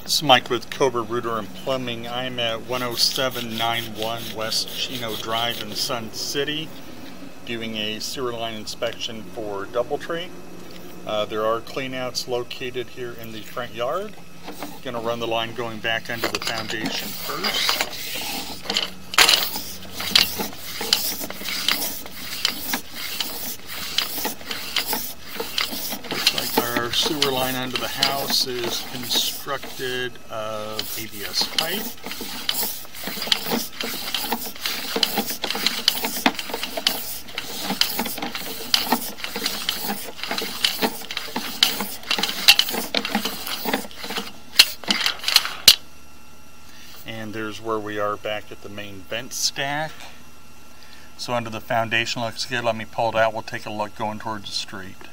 This is Mike with Cobra Rooter and Plumbing. I'm at 10791 West Chino Drive in Sun City doing a sewer line inspection for DoubleTree. There are cleanouts located here in the front yard. Going to run the line going back under the foundation first. Our sewer line under the house is constructed of ABS pipe. And there's where we are back at the main vent stack. So under the foundation looks good. Let me pull it out. We'll take a look going towards the street.